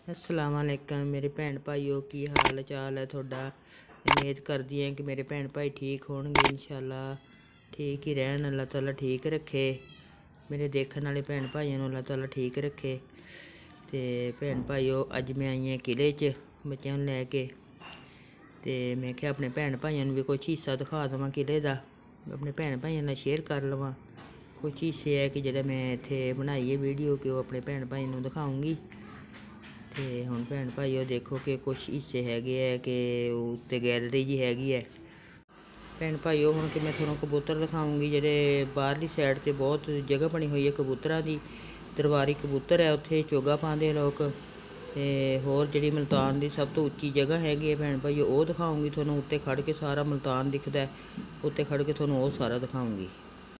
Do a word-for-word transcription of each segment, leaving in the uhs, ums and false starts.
अस्सलाम वालेकुम मेरे भैन भाईओ, की हाल चाल है थोड़ा। उम्मीद करदी हैं कि मेरे भैन भाई ठीक होणगे, इंशाअल्लाह ठीक ही रहन। अल्लाह ताला ठीक रखे मेरे देखने वाले भैन भाइयों, अल्लाह ताला ठीक रखे। तो भैन भाईओ, अज मैं आई हाँ किले च बच्चों लैके, तो मैं क्या अपने भैन भाइयों भी कुछ हिस्सा दिखा देवां किले का, अपने भैन भाइयों नाल शेयर कर लवां। कुछ हिस्से है कि जेह्ड़े मैं इत्थे बनाई है वीडियो कि वो अपने भैन भाइयों दिखाऊँगी। तो हुण भैन भाईओ देखो कि कुछ हिस्से हैगे है कि उत्ते गैलरी जी हैगी है। भैन भाईओ हुण कि मैं तुहानूं कबूतर दिखाऊँगी जेह्ड़े बाहरली साइड ते बहुत जगह बनी हुई है कबूतरां दी। दरबारी कबूतर है, उत्थे चोगा पांदे लोग। ते होर जिहड़ी मुल्तान दी सब तो उच्ची जगह हैगी है भैन भाईओ, वो दिखाऊँगी तुहानूं। उत्ते खड़ के सारा मुल्तान दिखदा है, उत्ते खड़ के तुहानूं वो सारा दिखाऊँगी।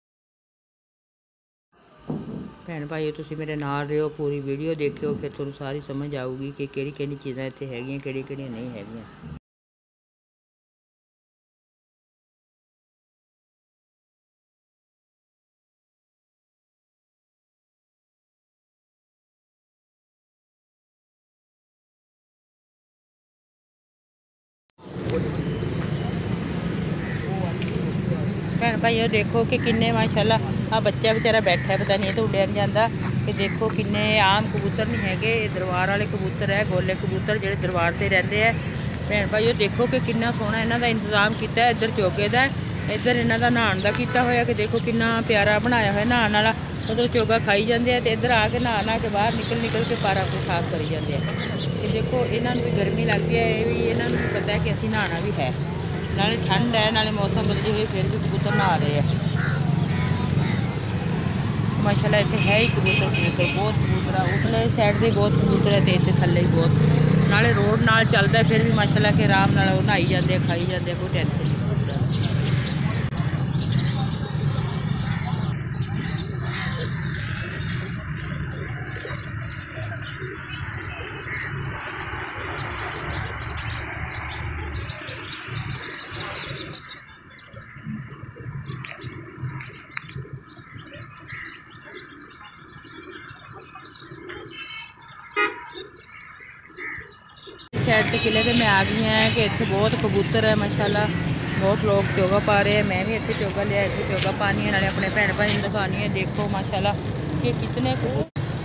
भैन भाईओ तुसीं मेरे नाल रहिओ, पूरी वीडियो देखिओ, फिर तुहानूं सारी समझ आऊगी कि किहड़ी किहड़ी चीज़ां इत्थे हैगियां, किहड़ी किहड़ियां नहीं हैगियां। भैन भाईओ देखो कि किन्ने माशाल्लाह आ बच्चा बेचारा बैठा है, पता नहीं तो उड्डिया नहीं जाता। कि देखो किन्ने आम कबूतर नहीं हैगे, दरबार वाले कबूतर है, गोले कबूतर जेह्ड़े दरबार से रहते हैं। भैन भाईओ देखो कि किन्ना सोहना इन्हां दा इंतजाम किया है। इधर चोगे दा, इधर इन्हां दा नहाण दा कीता होया कि देखो किन्ना प्यारा बनाया होया नहाण वाला। उधर चोगा खाई जाते हैं, तो इधर आके नहा नहा के बाहर निकल निकल के पारा को साफ करी जाते हैं। कि देखो इन्हां नूं भी गर्मी लगती है, ये भी इन्हां नूं भी पता है कि असीं नहाना भी है। नाले ठंड है, नाले मौसम बदली हुई, फिर भी कबूतर नहा रहे हैं माशाल्लाह। इत्थे है ही कबूतर कबूतर बहुत कबूतर है, उतले साइड से बहुत कबूतर है, तो इत्थे थल्ले ही बहुत। नाले रोड नाल चलता है, फिर भी माशाल्लाह कि आराम नाल नहाई जाते, खाई जाते, कोई टेंशन नहीं। साइड से किले से मैं आ गई हैं कि इत्थे बहुत कबूतर है माशाल्लाह। बहुत लोग चोगा पा रहे हैं, मैं भी इत्थे चोगा लिया, इत्थे चोगा पानी है, नाले अपने भैन भाई नूं दिखानी है। देखो माशाल्लाह कि कितने कबूतर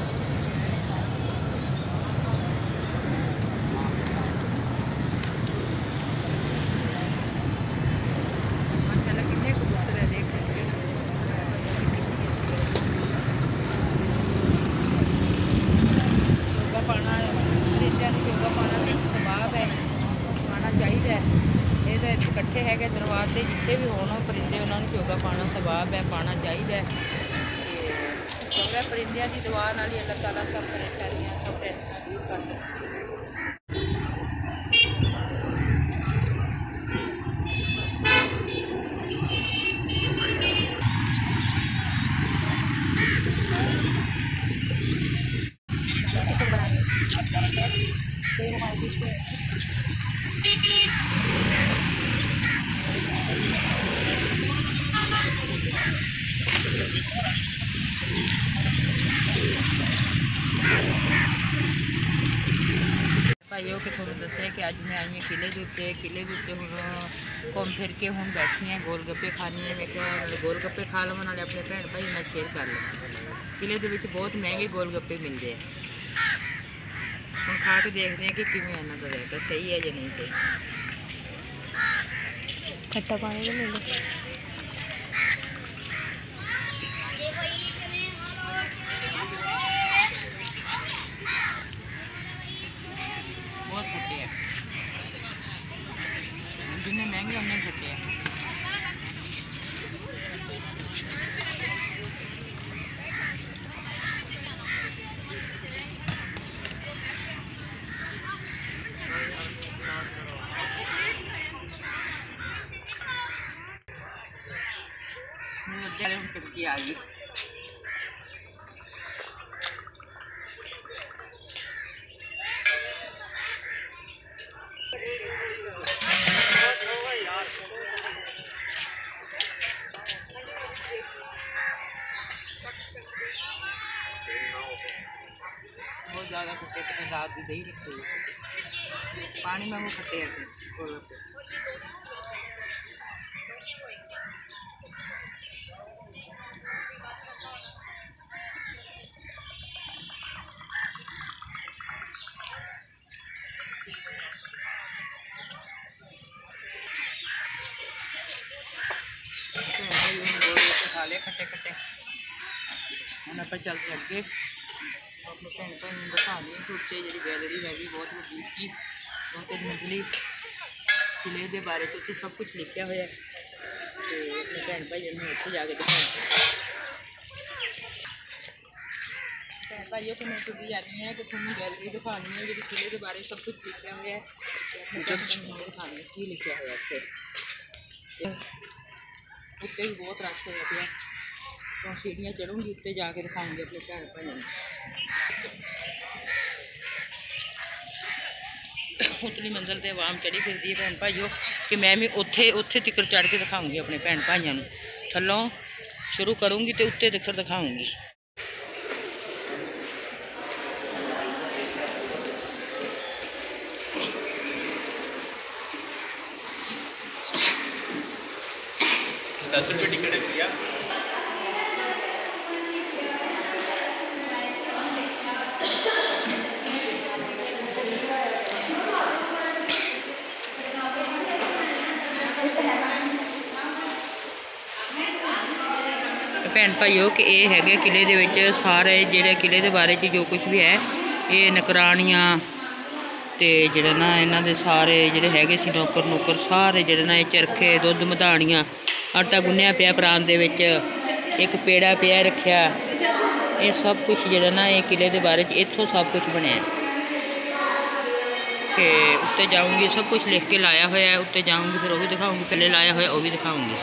माशाल्लाह कितने कबूतर है, देख सकते हो। चोगा पाना परिंदियां नूं चोगा पाना सवाब है, पाना चाहिए। ये तो इकट्ठे है दरबार से, जितने भी होना परिंदे उन्होंने चोगा पाना सवाब है, पाना चाहिए। तो परिंदियां की दुआ नाल ही अल्लाह ताला सब परेशानियां सब टेंशन दूर कर सकते हैं। भाईओ कि थोड़ा दसिया कि अज मैं आई हूँ किले के उत्ते, किले के उत्ते हुण घूम फिर के हुण बैठी हैं, गोल गप्पे खानी है। मैं क्या गोल गप्पे खा लवां, नाले अपने भैन भाई नाल शेयर कर लवां। किले दे विच बहुत महंगे गोल गप्पे मिलते हैं, हुण खा के देखते हैं कि किवें इन्हां दा रहता सही है या नहीं सही। खट्टा पानी तो ले लो। बहुत खट्टे हैं, जितने महंगे उन्ने खट्टे हैं। टुटकी आ गई। ज़्यादा खट्टे तो फिर रात की दही रखी पानी में वो खट्टे हैं। खा लिया खट्टे खट्टे हम आप चलते अगे अपने भैन भाई दिखाने उत्ते जी गैलरी हैगी बहुत वड्डी की बहुत मंजली किले के बारे में उत्ते सब कुछ लिखा हुआ है तो अपने भैन भाई उत्थे जाके दिखाने भैन भाइयों को मैं तुझी जानी है तो थोड़ी गैलरी दिखानी है जी किले के बारे सब कुछ लिखा हुआ है अपने दिखाने की लिखा हुआ उत्ते उत्ते भी बहुत रश होया पिया तो सीढ़ियाँ चढ़ूँगी उत्ते जाके दिखाऊंगी अपने भैन भाइयों उतली मंजिल से आवाम चढ़ी फिरती है भैन भाइयों कि मैं भी उत्थे उत्थे तिकर चढ़ के दिखाऊंगी अपने भैन भाइयों थलों शुरू करूँगी तो उत्ते तिकर दिखाऊंगी। दस रुपये टिकट है भैया। भैन भाइयों कि ये है किले दे विच सारे जिहड़े किले के बारे जो कुछ भी है ये नकरानियाँ ते जिहड़े ना इन्हां दे सारे जिहड़े हैगे सी नौकर नौकर सारे जिहड़े ना चरखे दुध मधाणियाँ आटा गुन्निया पिया प्रांत दे विच एक पेड़ा पिया रखिया ये सब कुछ जिहड़ा ना ये किले के बारे इत्थों सब कुछ बनया ते उत्ते जाऊँगी सब कुछ लिख के लाया होया है उत्ते जाऊँगी फिर वो भी दिखाऊँगी पहले लाया होया वो भी दिखाऊँगी।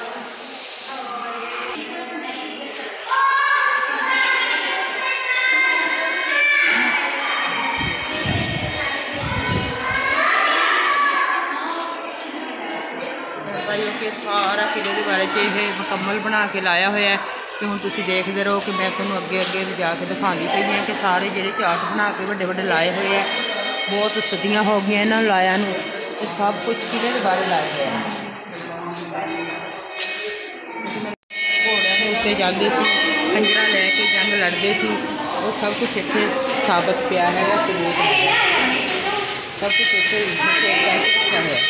भाइयों के सारा किले के बारे ये मुकम्मल बना के लाया हुआ है कि हम तुम देखते रहो कि मैं तुम्हें अगे अगे जाके दिखाती पई हाँ कि सारे जो चार्ट बना के बड़े बड़े लाए हुए हैं बहुत सदियाँ हो गई इन्होंने लाया नू तो सब कुछ किले के बारे लाया हुआ है। घोड़िया के उत्ते जाते खंजर लैके जंग लड़ते सी वो सब कुछ इतने साबित पिया है सबूत सब कुछ इतने रखा है।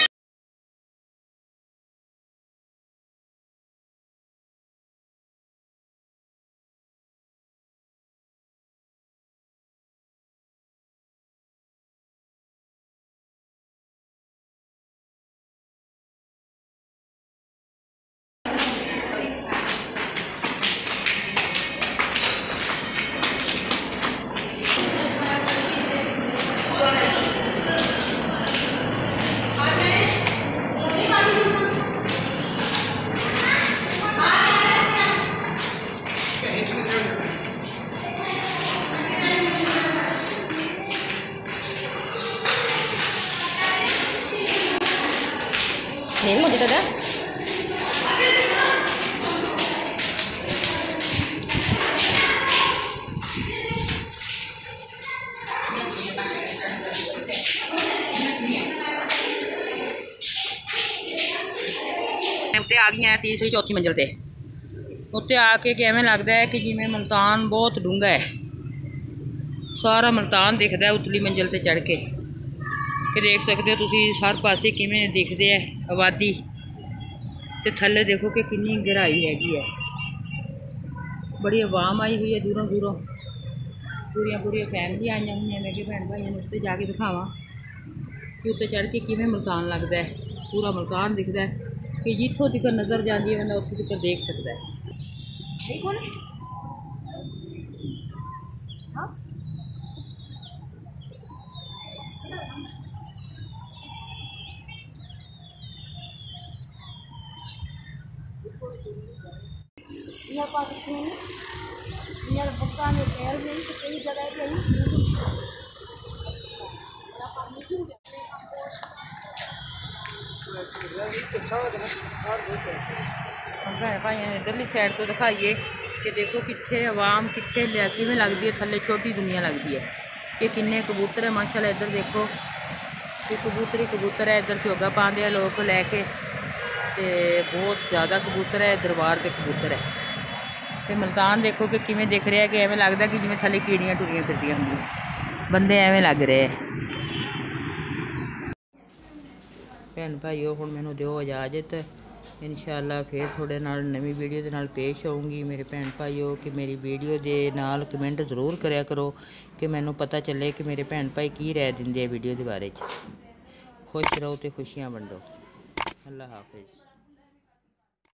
नहीं मुझे दादा उत्ते आ गई हैं तीसरी चौथी मंजिल ते उत्ते आके किवें लगता है कि जिवें मुल्तान बहुत डूंगा है सारा मुल्तान दिखता है उतली मंजिल ते चढ़ के कि देख सकते हो तुसी हर पासे किवें दिखते है आबादी ते थल्ले देखो कि कितनी गहराई हैगी है बड़ी आवाम आई हुई है दूरों दूरों पूरिया पूरिया फैमिली आई हुई हैं। मैं कि भैन भाइयों ने उत्ते जाके दिखावां कि उत्ते चढ़ के किवें मुल्तान लगता है पूरा मुल्तान दिखता है कि जितों तक नज़र जाती है बंदा उत्थों तक देख सकता है। ठीक हो हाँ यार पाकिस्तान यार पाकिस्तान शहर में कई जगह पे भैन भाइयों ने इधरली साइड तो दिखाइए कि देखो कितने आवाम कितने किमें लगती है, थले छोटी दुनिया लगती है। ये किन्ने कबूतर है माशाल्लाह। इधर देखो ये कबूतर ही कबूतर है। इधर झोगा पाते हैं लोग लैके, तो बहुत ज़्यादा कबूतर है। दरबार के कबूतर है। तो मुल्तान देखो कि किमें दिख रहा है कि एवं लगता कि जिमें थले कीड़ियाँ टुरियाँ फिरदियां होंगी, बंदे एवं लग रहे हैं। भैन भाईओ हुण मैनूं दिओ इजाजत, इंशाअल्लाह फिर थोड़े नाल नवीं वीडियो दे नाल पेश आऊँगी। मेरे भैन भाईओ कि मेरी वीडियो दे नाल कमेंट ज़रूर करया करो कि मैनूं पता चले कि मेरे भैन भाई की राय दिंदे आ वीडियो दे बारे च। खुश रहो तो खुशियां वंडो। अल्लाह हाफिज़।